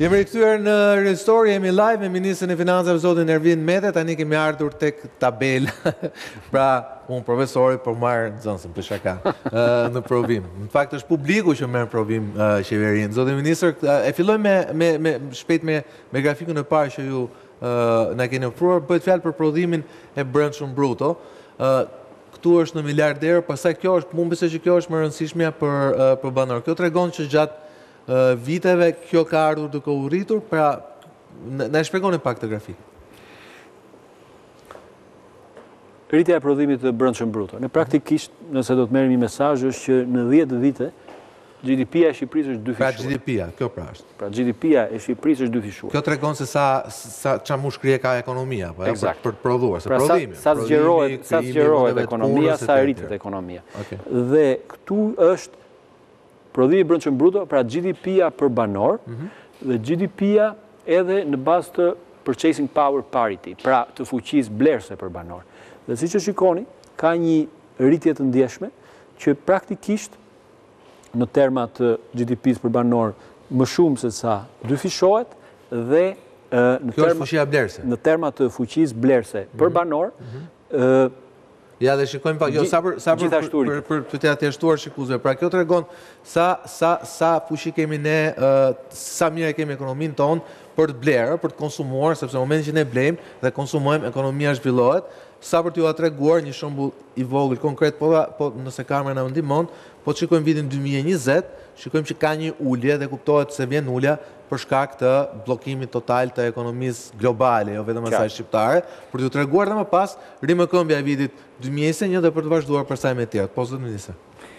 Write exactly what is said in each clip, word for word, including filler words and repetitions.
Jemi rikthyer në Restore, jemi live me Ministrin e Financave zotin Ervin Mete, tani kemi ardhur tek tabela. Pra, unë profesori për marrë nxënësin për shaka në provim. Në fakt është publiku që merr provim qeverinë. Zotin Ministër, e filloj me me me shpejt me me grafikun e parë që ju na keni ofruar, bëhet fjalë për prodhimin e brendshëm bruto. Këtu është në miliardër, pastaj kjo është, mund besoj që kjo është më e rëndësishmja për për banor. Kjo tregon që gjatë viteve kjo ka ardhur duke u rritur, pra na e shpjegoni pak të grafik. Rritja e prodhimit të brendshëm bruto. Ne praktikisht, nëse do të merrem një mesazh, është që në dhjetë vite G D P-ja e Shqipërisë është dyfishuar. Pra G D P-ja, kjo pra është. Pra G D P-ja e Shqipërisë është dyfishuar. Kjo tregon se sa sa çfarë mushkrije ka ekonomia, po për për të prodhuar, se pra, prodhimi. Sa zgjerohet, sa zgjerohet ekonomia, sa rritet ekonomia. Okay. Dhe këtu është prodhimi brendshëm bruto, pra G D P-ja për banor, mm-hmm. dhe G D P-ja edhe në bazë të purchasing power parity, pra të fuqisë blerëse për banor. Dhe siç e shikoni, ka një rritje të ndjeshme që praktikisht në terma të G D P-s për banor më shumë se sa dyfishohet dhe në Kjo është fuqia blerëse. Në terma të fuqisë blerëse për mm-hmm. banor, mm-hmm. Ja dhe shikojmë pak, jo, sa për, sa për, për, për, për, për të ateshtuar shikuesve. Pra kjo tregon sa, sa, sa fuqi kemi ne, uh, sa mirë kemi ekonominë tonë për të blerë, për të konsumuar, sepse në momentin që ne blejmë dhe konsumojmë, ekonomia zhvillohet. Sa për t'ju treguar një shembull i vogël konkret, po, po nëse kamera na ndihmon, po të shikojmë vitin dy mijë e njëzet, shikojmë që ka një ulje dhe kuptohet se vjen ulja për shkak të bllokimit total të ekonomisë globale, jo vetëm asaj shqiptare, për t'ju treguar dhe më pas rimëkëmbja e vitit dy mijë e njëzet e një dhe për të vazhduar pastaj me të tjerë. Po zotë ministër.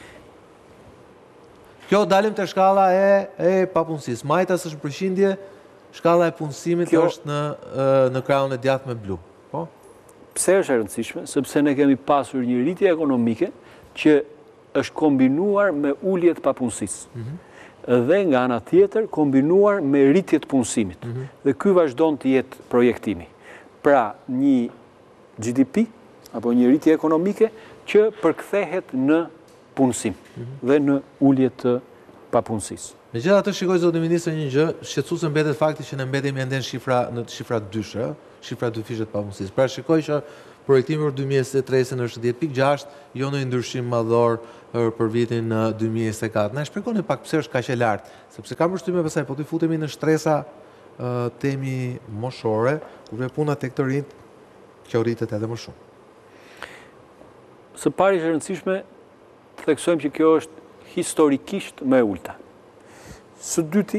Kjo dalim te shkalla e e papunësisë. Majtas është përqindje, shkalla e punësimit Kjo... është në në krahun e djathtë me blu. Po? Pse është e rëndësishme? Sepse ne kemi pasur një rritje ekonomike që është kombinuar me ulje të papunësisë. Mm-hmm. Dhe nga ana tjetër kombinuar me rritje të punësimit. Mm-hmm. Dhe ky vazhdon të jetë projektimi. Pra, një G D P apo një rritje ekonomike që përkthehet në punësim mm-hmm. dhe në ulje të papunësisë. Megjithatë, shikoj zoti ministër një gjë, shqetësuese mbetet fakti që ne mbetemi ende në shifra në shifra dyshe, shifra dyfishe të papunësisë. Pra shikoj që projektimi për dy mijë e njëzet e tre në është dhjetë pikë gjashtë, jo në ndryshim madhor për vitin dy mijë e njëzet e katër. Na shpjegoni pak pse është kaq e lartë, sepse kam përshtypjen pastaj po të futemi në shtresa uh, temi moshore, kur vjen puna tek të rinjt, kjo rritet edhe më shumë. Së pari është e rëndësishme të theksojmë që kjo është historikisht më e ulta. Së dyti,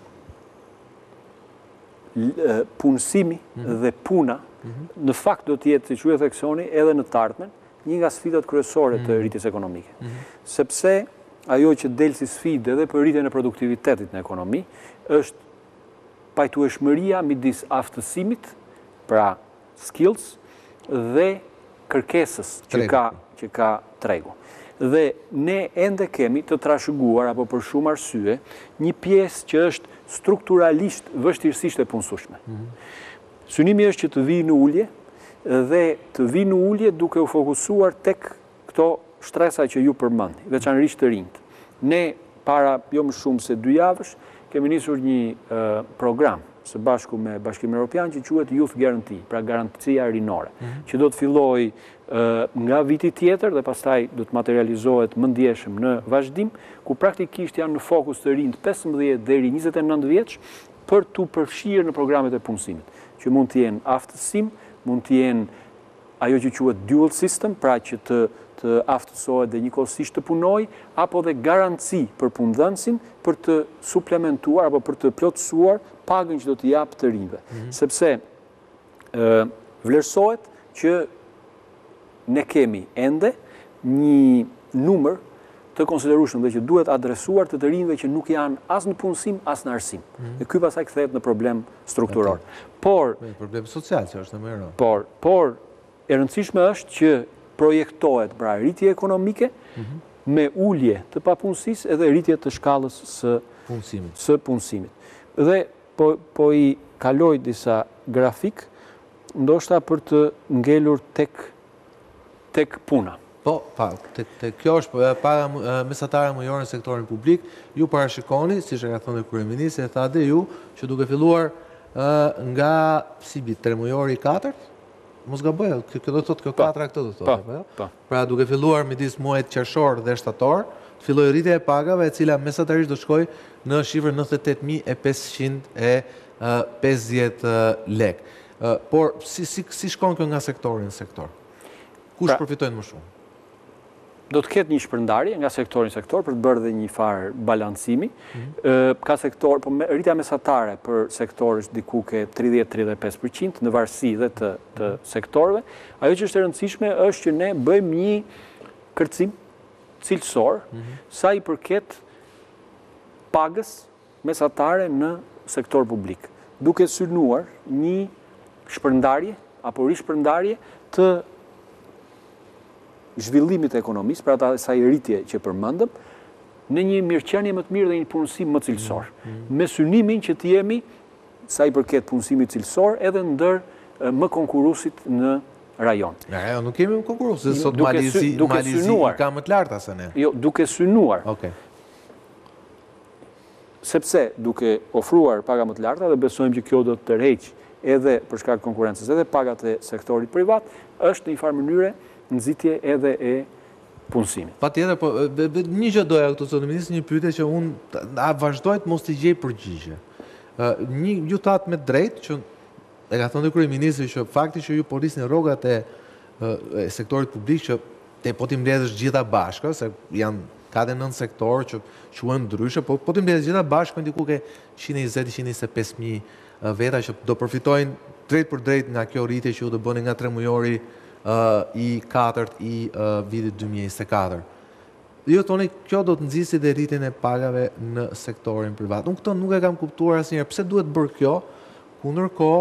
punësimi mm-hmm. dhe puna mm-hmm. në fakt do të jetë, siç ju e theksoni, edhe në të ardhmen, një nga sfidat kryesore mm-hmm. të rritjes ekonomike. Mm-hmm. Sepse ajo që del si sfidë edhe për rritjen e produktivitetit në ekonomi është pajtueshmëria midis aftësimit, pra skills, dhe kërkesës që ka, që ka tregu. Dhe ne ende kemi të trashëguar, apo për shumë arsye, një pjesë që është strukturalisht vështirësisht e punësueshme. Mm-hmm. Synimi është që të vijë në ulje dhe të vijë në ulje duke u fokusuar tek këto shtresa që ju përmendni, veçanërisht të rinjt. Ne para jo më shumë se dy javësh kemi nisur një uh, program së bashku me Bashkimin Evropian që quhet Youth Guarantee, pra garancia rinore, mm-hmm. që do të fillojë uh, nga viti tjetër dhe pastaj do të materializohet më ndjeshëm në vazhdim, ku praktikisht janë në fokus të rinjt pesëmbëdhjetë deri njëzet e nëntë vjeç për t'u përfshirë në programet e punësimit, që mund të jenë aftësim, mund të jenë ajo që quhet dual system, pra që të të aftësohet dhe njëkohësisht të punoj, apo dhe garanci për punëdhënësin për të suplementuar apo për të plotësuar pagën që do të japë të rinjve. Mm-hmm. Sepse e, vlerësohet që ne kemi ende një numër të konsiderueshëm dhe që duhet adresuar të të rinjve që nuk janë as në punësim, as në arsim. Mm-hmm. E ky pastaj kthehet në problem strukturor. Okay. Por problem social që është më e rëndë. Por, por e rëndësishme është që projektohet pra rritje ekonomike mm-hmm. me ulje të papunësisë edhe rritje të shkallës së punësimit. Së punësimit. Dhe po, po i kaloj disa grafik, ndoshta për të ngelur tek, tek puna. Po, pa, të kjo është paga mesatare mujore në sektorin publik, ju parashikoni, si që ka thënë kryeministri, e tha dhe ju, që duke filluar nga, si bit, tre mujore i katërt, mos gaboj, kjo do të thotë, kjo katra këtë do të thotë. Pra duke filluar midis muajit qershor dhe shtator, filloi rritja e pagave, e cila mesatarisht do shkoj në shifrën nëntëdhjetë e tetë mijë e pesëqind e pesëdhjetë lek. Por, si shkon kjo nga sektori në sektor? Kush përfitojnë më shumë? Do të ketë një shpërndarje nga sektori në sektor për të bërë dhe një farë balancimi. Ka sektor, po rritja mesatare për sektor është diku ke tridhjetë deri tridhjetë e pesë përqind në varësi dhe të sektorëve. Ajo që është e rëndësishme është që ne bëjmë një kërcim cilësor sa i përket pagës mesatare në sektor publik, duke synuar një shpërndarje apo rishpërndarje të zhvillimit e ekonomisë, për ata sa i rritje që përmendëm, në një mirëqenie më të mirë dhe një punësim më cilësor. Me synimin që të jemi, sa i përket punësimit cilësor, edhe ndër më konkurusit në rajon. Në rajon nuk kemi më konkurusit, sot Malizi ka më të larta se ne. Jo, duke synuar. Sepse duke ofruar paga më të larta, dhe besojmë që kjo do të tërheq edhe për shkak konkurencës, edhe pagat e sektorit privat, është në një farë mënyre nëzitje edhe e punësimit. Pa tjetër, po, një që doja këtu, zonë ministri, një pyetje që unë a vazhdojt mos të gjej përgjigje. Një ju thatë me drejt, që e ka thënë kryeministri që fakti që ju porisni rrogat e sektorit publik që te po t'i mbledhësh gjitha bashkë, se janë ka dhe nëntë sektor që quhen ndryshe, po po t'i mbledhësh gjitha bashkë, diku ke njëqind e njëzet deri njëqind e njëzet e pesë mijë veta që do përfitojnë drejt për drejt nga kjo rritje që ju do bëni nga tre mujori i katërt i vitit dy mijë e njëzet e katër. Jo, toni, kjo do të nxjisë dhe rritjen e pagave në sektorin privat. Unë këtë nuk e kam kuptuar asnjëherë. Pse duhet bërë kjo? Ku ndërkohë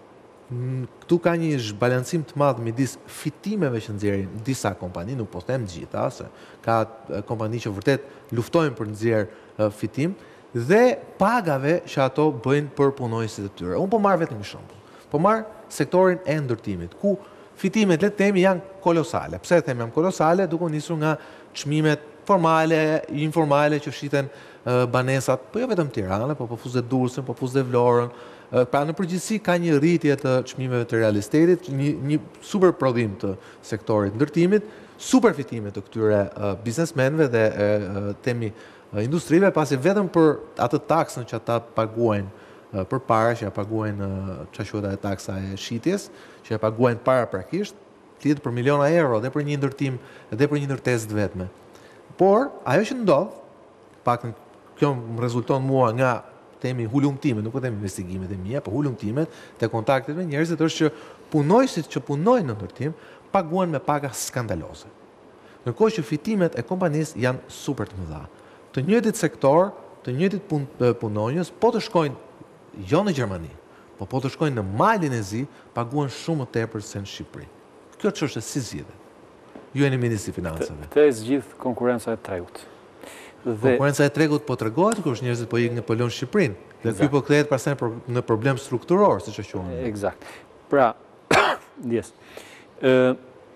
këtu ka një zhbalancim të madh midis fitimeve që nxjerrin disa kompani, nuk po them gjitha, se ka kompani që vërtet luftojnë për nxjerr fitim, dhe pagave që ato bëjnë për punonjësit e tyre. Unë po marr vetëm një shembull. Po marr sektorin e ndërtimit, ku fitimet, le të themi, janë kolosale. Pse e them janë kolosale? Duke nisur nga çmimet formale, informale që shiten banesat, po jo vetëm Tirana, po përfus dhe Durrësin, po përfus dhe Vlorën. Pra në përgjithësi ka një rritje të çmimeve të real estatit, një, një super prodhim të sektorit ndërtimit, super fitime të këtyre biznesmenëve dhe temi industrive, pasi vetëm për atë taksën që ata paguajnë për para që ja paguajnë që quhet ajo taksa e shitjes, që ja paguajnë para prakisht, flitet për miliona euro dhe për një ndërtim dhe për një ndërtesë të vetme. Por ajo që ndodh, paktën kjo më rezulton mua nga temi hulumtimet, nuk po them investigimet e mia, po hulumtimet te kontaktet me njerëzit, është që punojësit që punojnë në ndërtim paguhen me paga skandaloze. Ndërkohë që fitimet e kompanisë janë super të mëdha. Të njëjtit sektor, të njëjtit pun, punonjës, po të shkojnë jo në Gjermani, po po të shkojnë në malin e zi, paguhen shumë më tepër se në Shqipëri. Kjo çështje si zgjidhet? Ju jeni ministri i financave. Të zgjidh konkurenca e tregut. Dhe konkurenca e tregut po tregohet kur njerëzit po ikën në polon Shqipërinë. Dhe ky po kthehet pastaj në problem strukturor, siç e quhen. Eksakt. Pra, yes. Ë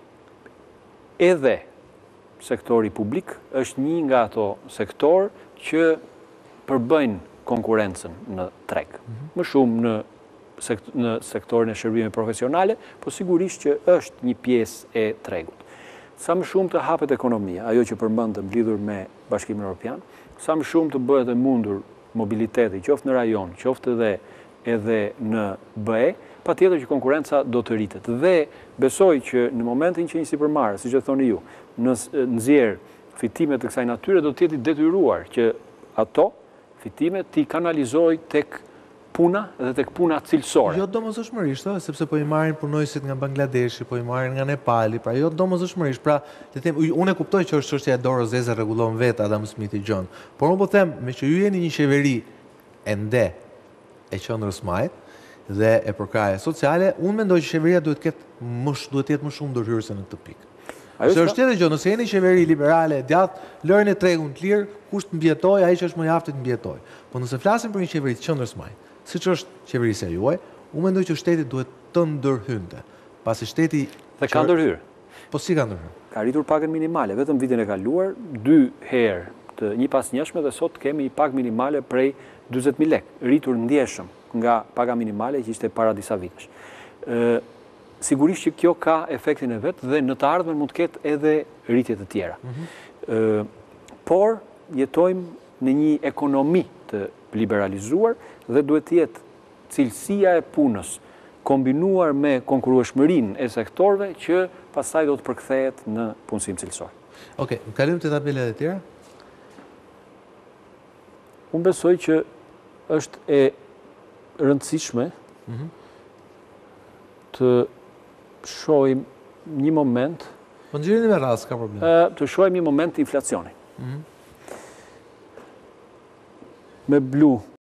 edhe sektori publik është një nga ato sektor që përbëjnë konkurencën në treg. Më shumë në, sekt në sektorin e shërbimeve profesionale, po sigurisht që është një pjesë e tregut. Sa më shumë të hapet ekonomia, ajo që përmendëm lidhur me Bashkimin Evropian, sa më shumë të bëhet e mundur mobiliteti, qoftë në rajon, qoftë edhe edhe në B E, patjetër që konkurenca do të rritet. Dhe besoj që në momentin që një sipërmarrës, siç e thoni ju, nxjerr fitime të kësaj natyre, do të jetë i detyruar që ato fitime ti kanalizoj tek puna dhe tek puna cilësore. Jo domosdoshmërisht, sepse po i marrin punojësit nga Bangladeshi, po i marrin nga Nepali, pra jo domosdoshmërisht. Pra, le të them, unë e kuptoj që është çështja e dorës zeze rregullon vetë Adam Smith i John. Por unë po them, me që ju jeni një qeveri ende e qendrës majt dhe e përkraje sociale, unë mendoj që qeveria duhet të ketë më duhet të jetë më shumë ndërhyrëse në këtë pikë. Se është tjetër gjë, nëse jeni qeveri liberale, djathtë, lërni tregun të lirë, kush të mbjetoj, ai që është më i aftë të mbjetoj. Po nëse flasim për një qeveri të qendrës majt, siç është qeverisja juaj, unë mendoj që shteti duhet të ndërhynte. Pasi shteti dhe ka ndërhyrë. Po si ka ndryshuar? Ka rritur pagën minimale, vetëm vitin e kaluar, dy herë të një pas njëshme dhe sot kemi një pagë minimale prej dyzet mijë lekë, rritur ndjeshëm nga paga minimale që ishte para disa vitesh. Sigurisht që kjo ka efektin e vetë dhe në të ardhmen mund të ketë edhe rritje të tjera. Por jetojmë në një ekonomi të liberalizuar dhe duhet të jetë cilësia e punës kombinuar me konkurrueshmërinë e sektorëve që pastaj do të përkthehet në punësim cilësor. Okej, kalim të tabelat e tjera? Unë besoj që është e rëndësishme të shohim një moment... Po nxirrini me radhë, s'ka problem. Të shohim një moment të inflacionit. Me blu